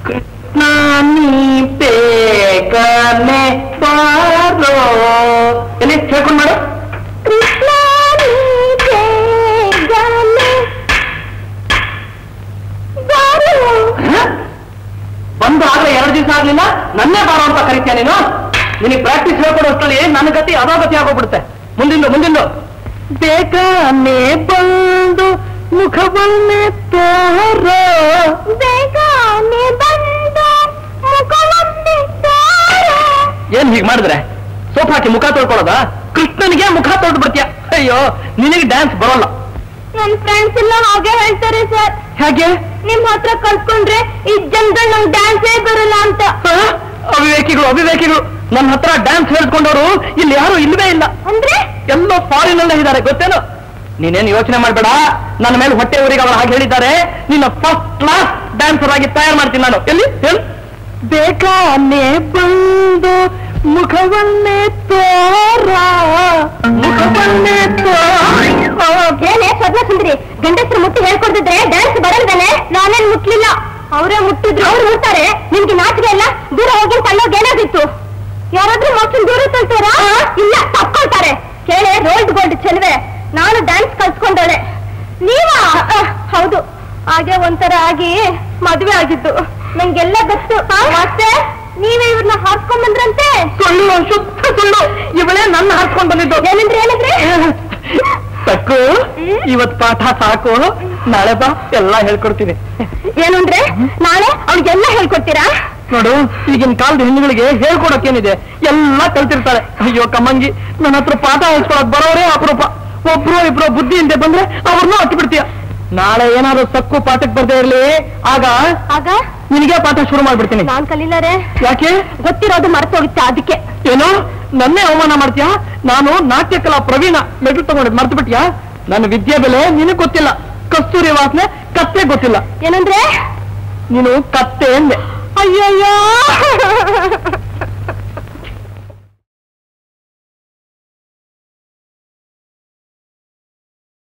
ಕೃಷ್ಣ ನೀ ಬೇಗನೆ ಬಾರೋ ಎಲ್ಲಿ ಹೇಳ್ಕೊಂಡು ಮಾಡು. ಕೃಷ್ಣ ನೀ ಬೇಗನೆ ಬಾರೋ. ಬಂದು ಆಗ್ಲೇ 2 ದಿವಸ ಆಗ್ಲಿಲ್ಲ, ನನ್ನೇ ಬಾರೋ ಅಂತ ಕರಿತೀಯ ನೀನು? ನಿನಗೆ ಪ್ರಾಕ್ಟೀಸ್ ಹೇಳ್ಕೊಡೋಷ್ಟರಲ್ಲಿ ನನ್ನ ಗತಿ ಅಧೋಗತಿ ಆಗೋಗ್ಬಿಡುತ್ತೆ. ಮುಂದಿಂದು ಬೇಗನೆ ಬಂದು ಮುಖವನ್ನೇ ತೋರೋ. ಬೇಗನೆ ಬಂದು ಮುಖವನ್ನೇ ತೋರೋ. ಏನ್ ಹೀಗೆ ಮಾಡಿದ್ರೆ ಸೋಪ್ ಹಾಕಿ ಮುಖ ತೊಳ್ಕೊಳ್ಳೋದ? ಕೃಷ್ಣನಿಗೆ ಮುಖ ತೊಳ್ದು ಬಿಡ್ತೀಯ. ಅಯ್ಯೋ, ನಿನಗೆ ಡ್ಯಾನ್ಸ್ ಬರೋಲ್ಲ. ನನ್ನ ಫ್ರೆಂಡ್ಸ್ ಎಲ್ಲ ಹಾಗೆ ಹೇಳ್ತಾರೆ ಸರ್. ಹೇಗೆ? ನಿಮ್ ಹತ್ರ ಕಲ್ತ್ಕೊಂಡ್ರೆ ಈ ಜನಗಳು ನಂಗೆ ಡ್ಯಾನ್ಸೇ ಬರಲ್ಲ ಅಂತ. ಅವಿವೇಕಿಗಳು ನನ್ನ ಹತ್ರ ಡ್ಯಾನ್ಸ್ ಹೇಳ್ಕೊಂಡವರು ಇಲ್ಲಿ ಯಾರು ಇಲ್ವೇ ಇಲ್ಲ. ಅಂದ್ರೆ ಎಲ್ಲೋ ಫಾರಿನ್ ಅಲ್ಲೇ ಇದ್ದಾರೆ, ಗೊತ್ತೇನು? ನೀನೇನು ಯೋಚನೆ ಮಾಡ್ಬೇಡ. ನನ್ನ ಮೇಲೆ ಹೊಟ್ಟೆ ಊರಿಗೆ ಅವರು ಹಾಗೆ ಹೇಳಿದ್ದಾರೆ. ನಿನ್ನ ಫಸ್ಟ್ ಕ್ಲಾಸ್ ಡ್ಯಾನ್ಸರ್ ಆಗಿ ತಯಾರು ಮಾಡ್ತೀನಿ ನಾನು. ಎಲ್ಲಿ ಹೇಳು? ಬೇಕಾನೆ ಬಂದು ಮುಖವನ್ನೇ ತೋರ. ಮುಖವನ್ನೇ ಏನೇ ಸ್ವಪ್ನ ಸುಂದರಿ, ಗಂಡಸರು ಮುಟ್ಟಿ ಹೇಳ್ಕೊಡ್ತಿದ್ರೆ ಡ್ಯಾನ್ಸ್ ಬರಲ್ವೇನೆ? ನಾನೇನ್ ಮುಟ್ಲಿಲ್ಲ, ಅವರೇ ಮುಟ್ಟಿದ್ರು. ಅವ್ರು ಮುಟ್ತಾರೆ. ನಿಮ್ಗೆ ನಾಚಿಕೆ ಎಲ್ಲ ದೂರ ಹೋಗಿ ತಳ್ಳೋಗಿ ಏನಾಗಿತ್ತು? ಯಾರಾದ್ರೂ ಮಕ್ಕಳು ದೂರ ತಳ್ತಾರಾ? ಇಲ್ಲ, ತಕ್ಕೊಳ್ತಾರೆ. ಕೇಳೆ ರೋಲ್ಡ್ ಗೋಲ್ಡ್ ಚೆಲುವೆ, ನಾನು ಡ್ಯಾನ್ಸ್ ಕಲ್ತ್ಕೊಂಡವಳೆ. ನೀವಾ? ಹೌದು, ಹಾಗೆ ಒಂಥರ ಆಗಿ ಮದುವೆ ಆಗಿದ್ದು. ನಂಗೆಲ್ಲ ಗೊತ್ತು. ಮತ್ತೆ ನೀವೇ ಇವ್ರನ್ನ ಹಾರ್ಸ್ಕೊಂಡ್ ಬಂದ್ರಂತೆ? ಸುಳ್ಳು, ಶುದ್ಧ ಸುಳ್ಳು. ಇವಳೇ ನನ್ನ ಹಾರ್ಸ್ಕೊಂಡ್ ಬಂದಿದ್ದು. ಏನಂದ್ರೆ ತಕ್ಕು, ಇವತ್ ಪಾಠ ಸಾಕು, ನಾಳೆ ಬಾ ಎಲ್ಲ ಹೇಳ್ಕೊಡ್ತೀನಿ. ಏನು ಅಂದ್ರೆ ನಾಳೆ ಅವ್ರಿಗೆಲ್ಲ ಹೇಳ್ಕೊಡ್ತೀರಾ? ನೋಡು, ಈಗಿನ ಕಾಲದ ಹೆಣ್ಣುಗಳಿಗೆ ಹೇಳ್ಕೊಡಕ್ಕೇನಿದೆ, ಎಲ್ಲ ಕಲ್ತಿರ್ತಾರೆ. ಅಯ್ಯೋ ಕಮ್ಮಂಗಿ, ನನ್ನ ಹತ್ರ ಪಾಠ ಹೇಳ್ಕೊಳಕ್ ಬರೋರೇ ಅಪರೂಪ. ಒಬ್ರು ಇಬ್ರು ಬುದ್ಧಿ ಇಲ್ಲದೆ ಬಂದ್ರೆ ಅವ್ರನ್ನೂ ಹತ್ತಿ ಬಿಡ್ತೀಯ. ನಾಳೆ ಏನಾದ್ರು ತಕ್ಕು ಪಾಠಕ್ಕೆ ಬರ್ದೇ ಇರ್ಲಿ, ಆಗ ನಿನಗೆ ಪಾಠ ಶುರು ಮಾಡ್ಬಿಡ್ತೀನಿ. ನಾನ್ ಕಲೀಲಾರೆ. ಯಾಕೆ? ಗೊತ್ತಿರೋದು ಮರ್ತೋಗುತ್ತೆ, ಅದಕ್ಕೆ. ಏನೋ ನನ್ನೇ ಅವಮಾನ ಮಾಡ್ತೀಯಾ? ನಾನು ನಾಟ್ಯ ಕಲಾ ಪ್ರವೀಣ, ಮೆಟ್ಲು ತಗೊಂಡಿದ್ ಮರ್ತು ಬಿಟ್ಯಾ? ನನ್ನ ವಿದ್ಯೆ ಬೆಲೆ ನಿನಗೆ ಗೊತ್ತಿಲ್ಲ. ಕಸ್ತೂರಿ ವಾಸನೆ ಕತ್ತೆ ಗೊತ್ತಿಲ್ಲ. ಏನಂದ್ರೆ? ನೀನು ಕತ್ತೆ ಎಂದೆ. ಅಯ್ಯಯ್ಯೋ